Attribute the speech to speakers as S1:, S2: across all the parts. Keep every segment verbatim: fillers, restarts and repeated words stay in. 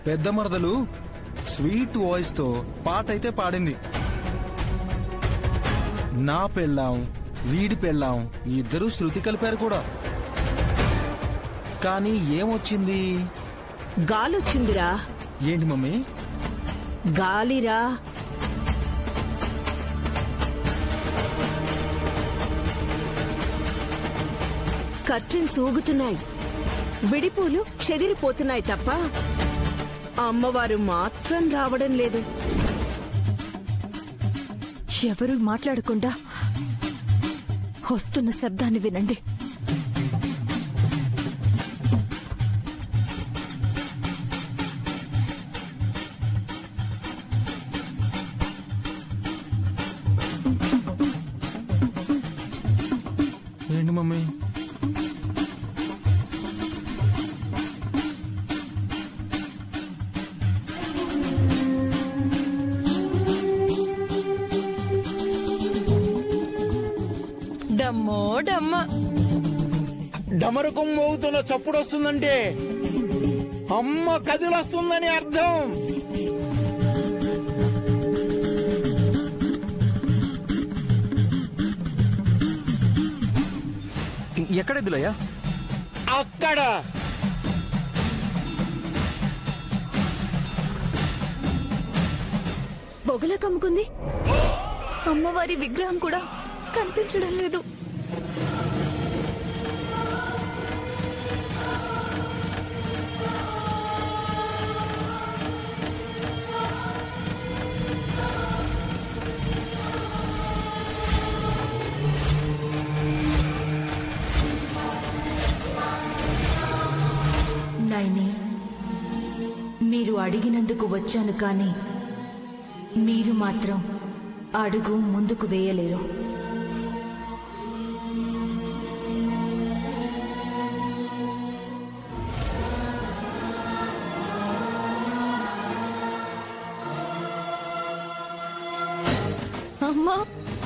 S1: పెద్ద మరదలు sweet voice తో పాట అయితే పాడింది. నా పెళ్ళాం వీడి పెళ్ళాం ఇద్దరు శృతి కలిపారు కూడా. కానీ ఏమొచ్చింది?
S2: గాలొచ్చిందిరా.
S1: ఏంటి మమ్మీ?
S2: గాలిరా. కర్టెన్స్ ఊగుతున్నాయి, విడిపూలు చెదిరిపోతున్నాయి తప్ప అమ్మవారు మాత్రం రావడం లేదు.
S3: ఎవరూ మాట్లాడకుండా వస్తున్న శబ్దాన్ని వినండి.
S1: ఏంటి మమ్మీ?
S3: డమ్మో డమ్మ.
S4: డమరుకం మోగుతున్న చప్పుడు వస్తుందంటే అమ్మ కదిలొస్తుందని అర్థం.
S5: ఎక్కడ ఎద్దులయ్యా?
S4: అక్కడ.
S3: పొగలా కమ్ముకుంది. అమ్మవారి విగ్రహం కూడా కనిపించడం లేదు.
S6: నైని, మీరు అడిగినందుకు వచ్చాను కానీ మీరు మాత్రం అడుగు ముందుకు వేయలేరు.
S3: అమ్మా,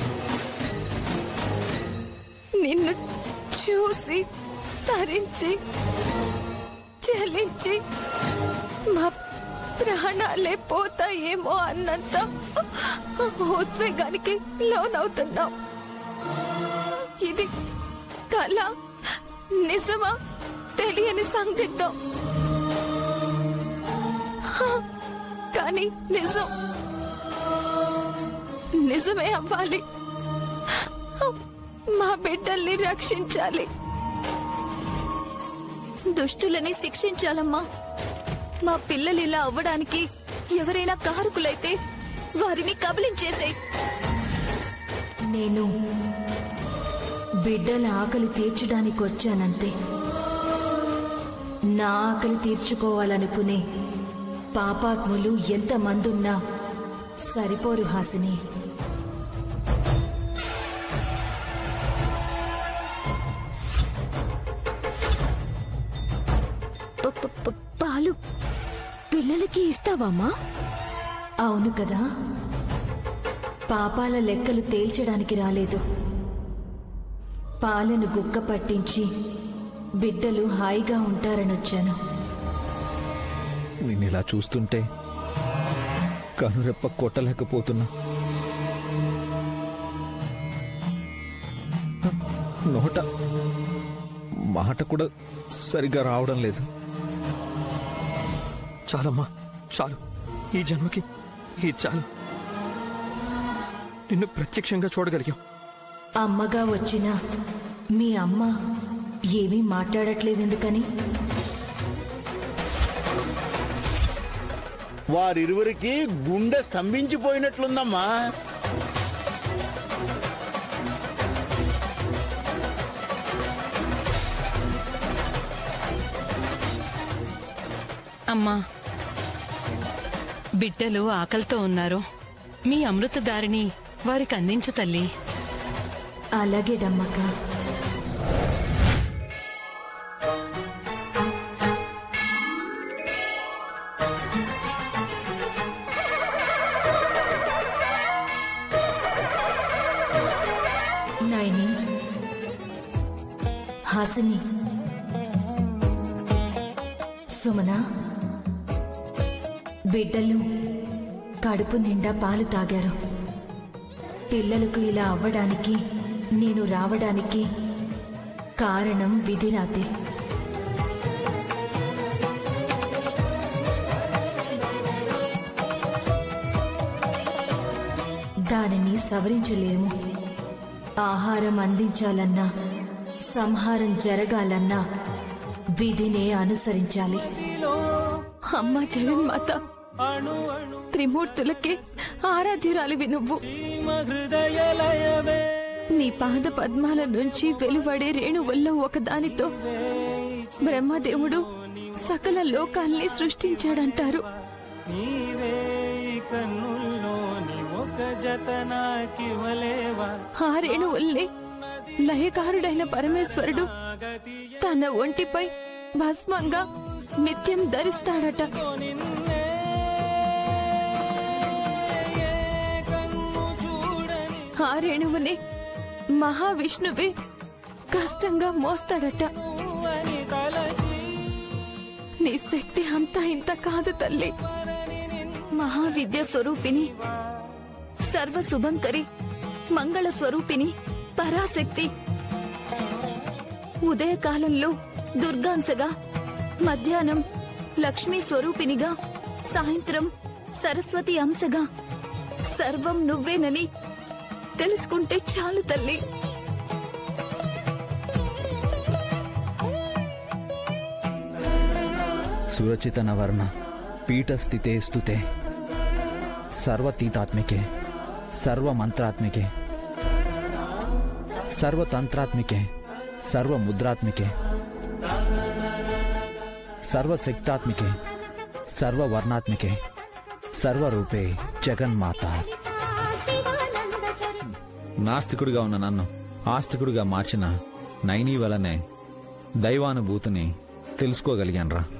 S3: నిన్ను చూసి తరించి చలించి మా ప్రాణాలే పోతాయేమో అన్నంత ఉద్వేగానికి లోనవుతున్నాం. ఇది కళ నిజమా తెలియని సందిగ్ధం. కానీ నిజం నిజమే అవ్వాలి. మా బిడ్డల్ని రక్షించాలి. దుష్టులని శిక్షించాలమ్మా. మా పిల్లలు ఇలా అవ్వడానికి ఎవరైనా కారకులైతే వారిని కబలించేసే.
S6: నేను బిడ్డల ఆకలి తీర్చడానికి వచ్చానంతే. నా ఆకలి తీర్చుకోవాలనుకునే పాపాత్ములు ఎంతమందున్నా సరిపోరు హాసిని.
S3: పాలు పిల్లలకి ఇస్తావమ్మా?
S6: అవును కదా, పాపాల లెక్కలు తేల్చడానికి రాలేదు. పాలను గుక్క పట్టించి బిడ్డలు హాయిగా ఉంటారనొచ్చాను.
S5: నేను ఇలా చూస్తుంటే కనురెప్ప కొట్టలేకపోతున్నా. నోట మాట కూడా సరిగ్గా రావడం లేదు.
S7: చాలమ్మా, చాలు. ఈ జన్మకి ఈ చాలు. నిన్ను ప్రత్యక్షంగా చూడగలిగాం.
S6: అమ్మగా వచ్చిన మీ అమ్మ ఏమీ మాట్లాడట్లేదెందుకని?
S4: వారిరువురికి గుండె స్తంభించిపోయినట్లుందమ్మా.
S8: అమ్మా, బిడ్డలు ఆకలితో ఉన్నారు. మీ అమృతదారిని వారికి అందించు తల్లి.
S6: అలాగే డమ్మక్క. నైని, హాసిని, సుమన, బిడ్డలు కడుపు నిండా పాలు తాగారు. పిల్లలకు ఇలా అవ్వడానికి, నేను రావడానికి కారణం విధిరాతే. దానిని సవరించలేము. ఆహారం అందించాలన్నా, సంహారం జరగాలన్నా విధినే అనుసరించాలి.
S3: అమ్మా జగన్మాత, త్రిమూర్తులకే ఆరాధ్యురాలివి నువ్వు. నీ పాద పద్మాల నుంచి వెలువడే రేణువుల్లో ఒకదానితో బ్రహ్మదేవుడు సకల లోకాల్ని సృష్టించాడంటారు. ఆ రేణువుల్ని లయకారుడైన పరమేశ్వరుడు తన ఒంటిపై భస్మంగా నిత్యం ధరిస్తాడట. ఆ రేణువుని మహావిష్ణువే కష్టంగా మోస్తాడట. నీ శక్తి అంతా ఇంత కాదు తల్లి. మహావిద్య స్వరూపిణి, సర్వ శుభంకరి, మంగళ స్వరూపిణి, పరాశక్తి. ఉదయకాలంలో దుర్గాంశగా, మధ్యాహ్నం లక్ష్మీ స్వరూపినిగా, సాయంత్రం సరస్వతి అంశగా సర్వం నువ్వేనని తెలుసుకుంటే చాలు తల్లి.
S5: సురచిత నవర్ణ పీఠస్థితే స్తుతే సర్వతీతాత్మికే సర్వమంత్రాత్మికే సర్వతంత్రాత్మికే సర్వముద్రాత్మికే సర్వశక్తాత్మికే సర్వవర్ణాత్మికే సర్వరూపే జగన్మాత. నాస్తికుడిగా ఉన్న నన్ను ఆస్తికుడిగా మార్చిన నైని వలనే దైవానుభూతిని తెలుసుకోగలిగాన్రా.